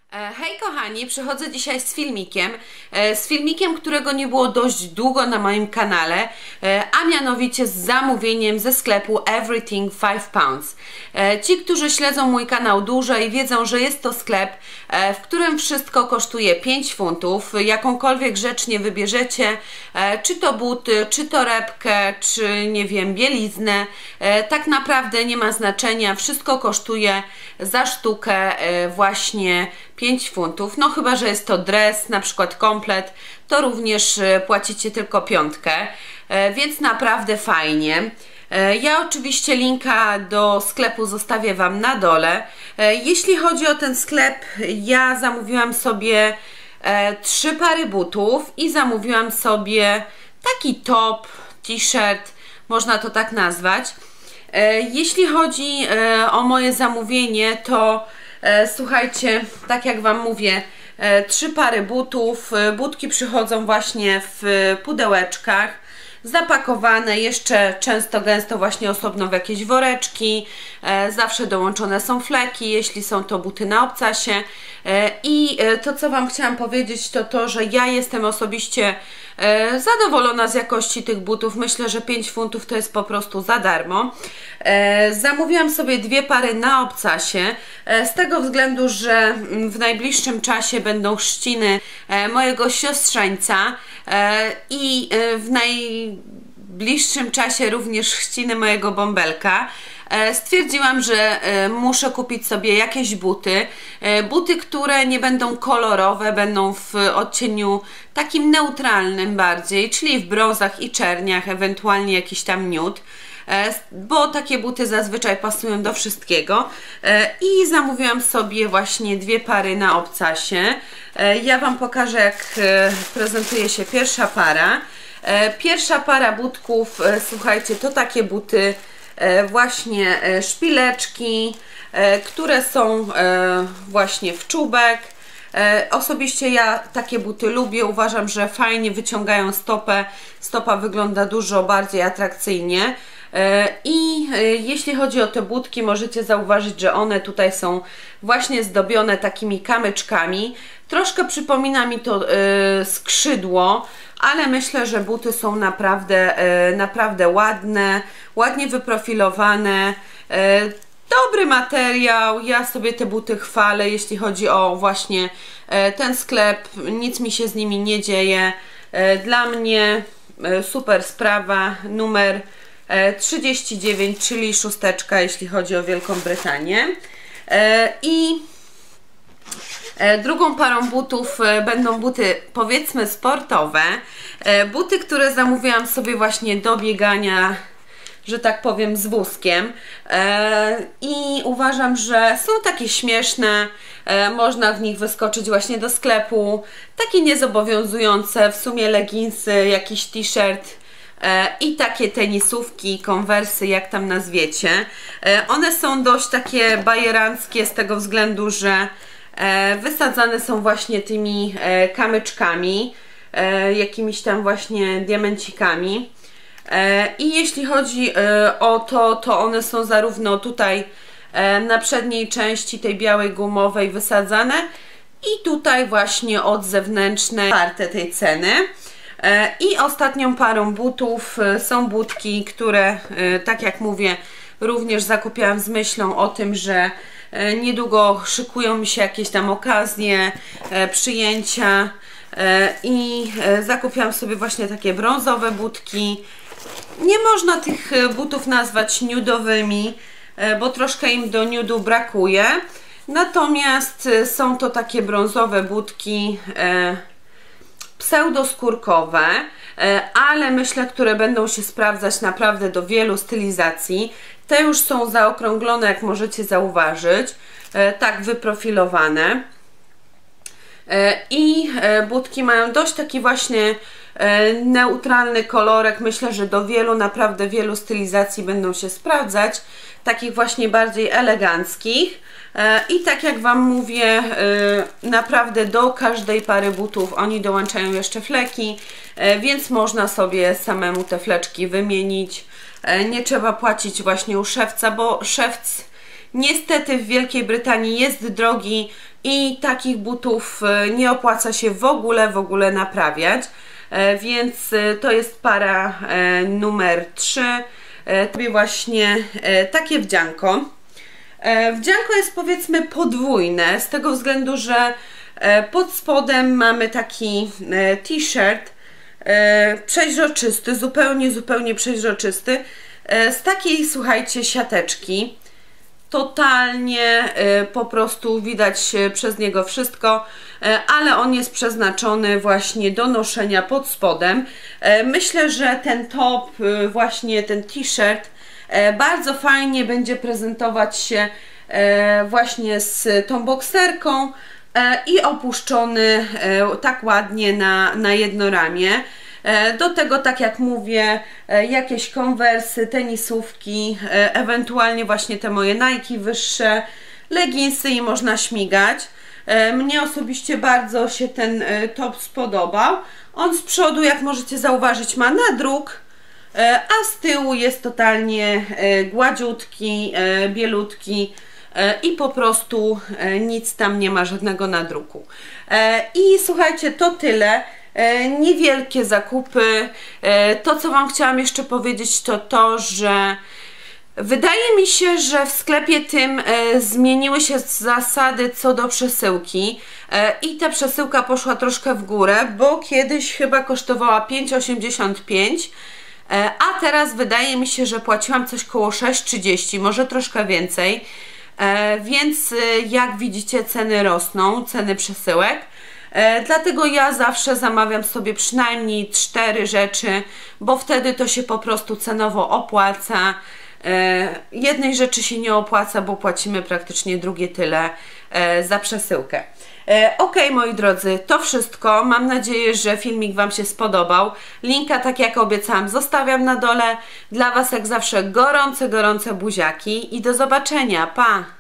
Hej kochani, przychodzę dzisiaj z filmikiem, którego nie było dość długo na moim kanale, a mianowicie z zamówieniem ze sklepu Everything 5 Pounds. Ci, którzy śledzą mój kanał dłużej, wiedzą, że jest to sklep, w którym wszystko kosztuje 5 funtów. Jakąkolwiek rzecz nie wybierzecie, czy to buty, czy torebkę, czy nie wiem, bieliznę, tak naprawdę nie ma znaczenia, wszystko kosztuje za sztukę właśnie 5 funtów, no chyba że jest to dres, na przykład komplet, to również płacicie tylko piątkę, więc naprawdę fajnie. Ja oczywiście linka do sklepu zostawię Wam na dole. Jeśli chodzi o ten sklep, ja zamówiłam sobie 3 pary butów i zamówiłam sobie taki top, t-shirt, można to tak nazwać. Jeśli chodzi o moje zamówienie, to słuchajcie, tak jak Wam mówię, 3 pary butów. Butki przychodzą właśnie w pudełeczkach, zapakowane jeszcze często gęsto właśnie osobno w jakieś woreczki. Zawsze dołączone są fleki, jeśli są to buty na obcasie. I to, co Wam chciałam powiedzieć, to to, że ja jestem osobiście zadowolona z jakości tych butów. Myślę, że 5 funtów to jest po prostu za darmo. Zamówiłam sobie 2 pary na obcasie, z tego względu, że w najbliższym czasie będą chrzciny mojego siostrzeńca i w najbliższym czasie również chrzciny mojego bąbelka. Stwierdziłam, że muszę kupić sobie jakieś buty, które nie będą kolorowe, będą w odcieniu takim neutralnym bardziej, czyli w brązach i czerniach, ewentualnie jakiś tam nude, bo takie buty zazwyczaj pasują do wszystkiego. I zamówiłam sobie właśnie 2 pary na obcasie. Ja Wam pokażę, jak prezentuje się pierwsza para. Pierwsza para butków, słuchajcie, to takie buty właśnie szpileczki, które są właśnie w czubek. Osobiście ja takie buty lubię, uważam, że fajnie wyciągają stopę, stopa wygląda dużo bardziej atrakcyjnie. I jeśli chodzi o te butki, możecie zauważyć, że one tutaj są właśnie zdobione takimi kamyczkami. Troszkę przypomina mi to skrzydło, ale myślę, że buty są naprawdę ładne, ładnie wyprofilowane, dobry materiał. Ja sobie te buty chwalę, jeśli chodzi o właśnie ten sklep, nic mi się z nimi nie dzieje. Dla mnie super sprawa, numer 39, czyli 6, jeśli chodzi o Wielką Brytanię. I drugą parą butów będą buty, powiedzmy, sportowe. Buty, które zamówiłam sobie właśnie do biegania, że tak powiem, z wózkiem. I uważam, że są takie śmieszne, można w nich wyskoczyć właśnie do sklepu. Takie niezobowiązujące, w sumie leginsy, jakiś t-shirt i takie tenisówki, konwersy, jak tam nazwiecie. One są dość takie bajeranckie z tego względu, że wysadzane są właśnie tymi kamyczkami, jakimiś tam właśnie diamencikami. I jeśli chodzi o to one są zarówno tutaj na przedniej części tej białej gumowej wysadzane i tutaj właśnie od zewnętrznej warte tej ceny. I ostatnią parą butów są butki, które, tak jak mówię, również zakupiłam z myślą o tym, że niedługo szykują mi się jakieś tam okazje, przyjęcia i zakupiłam sobie właśnie takie brązowe butki. Nie można tych butów nazwać nudowymi, bo troszkę im do nudu brakuje. Natomiast są to takie brązowe butki pseudoskórkowe, ale myślę, które będą się sprawdzać naprawdę do wielu stylizacji. Te już są zaokrąglone, jak możecie zauważyć, tak wyprofilowane. I butki mają dość taki właśnie neutralny kolorek. Myślę, że do wielu, naprawdę wielu stylizacji będą się sprawdzać, takich właśnie bardziej eleganckich. I tak jak Wam mówię, naprawdę do każdej pary butów oni dołączają jeszcze fleki, więc można sobie samemu te fleczki wymienić. Nie trzeba płacić właśnie u szewca, bo szewc niestety w Wielkiej Brytanii jest drogi, i takich butów nie opłaca się w ogóle naprawiać, więc to jest para numer 3. Tobie właśnie takie wdzianko. Wdzianko jest powiedzmy podwójne, z tego względu, że pod spodem mamy taki t-shirt przeźroczysty, zupełnie przeźroczysty, z takiej, słuchajcie, siateczki. Totalnie po prostu widać przez niego wszystko, ale on jest przeznaczony właśnie do noszenia pod spodem. Myślę, że ten top, właśnie ten t-shirt bardzo fajnie będzie prezentować się właśnie z tą bokserką i opuszczony tak ładnie na jedno ramię. Do tego, tak jak mówię, jakieś konwersy, tenisówki, ewentualnie właśnie te moje Nike wyższe, leginsy i można śmigać. Mnie osobiście bardzo się ten top spodobał. On z przodu, jak możecie zauważyć, ma nadruk, a z tyłu jest totalnie gładziutki, bielutki i po prostu nic tam nie ma, żadnego nadruku. I słuchajcie, to tyle. Niewielkie zakupy. To, co Wam chciałam jeszcze powiedzieć, to to, że wydaje mi się, że w sklepie tym zmieniły się zasady co do przesyłki i ta przesyłka poszła troszkę w górę, bo kiedyś chyba kosztowała 5,85, a teraz wydaje mi się, że płaciłam coś koło 6,30, może troszkę więcej, więc jak widzicie, ceny rosną, ceny przesyłek. Dlatego ja zawsze zamawiam sobie przynajmniej 4 rzeczy, bo wtedy to się po prostu cenowo opłaca. Jednej rzeczy się nie opłaca, bo płacimy praktycznie drugie tyle za przesyłkę. Ok, moi drodzy, to wszystko. Mam nadzieję, że filmik Wam się spodobał. Linka, tak jak obiecałam, zostawiam na dole. Dla Was jak zawsze gorące buziaki i do zobaczenia. Pa!